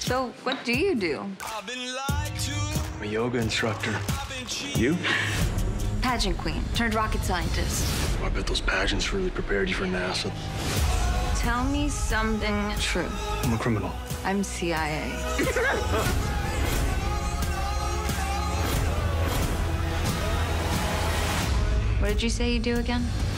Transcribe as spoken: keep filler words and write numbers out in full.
So, what do you do? I'm a yoga instructor. You? Pageant queen turned rocket scientist. I bet those pageants really prepared you for NASA. Tell me something true. I'm a criminal. I'm C I A. What did you say you do again?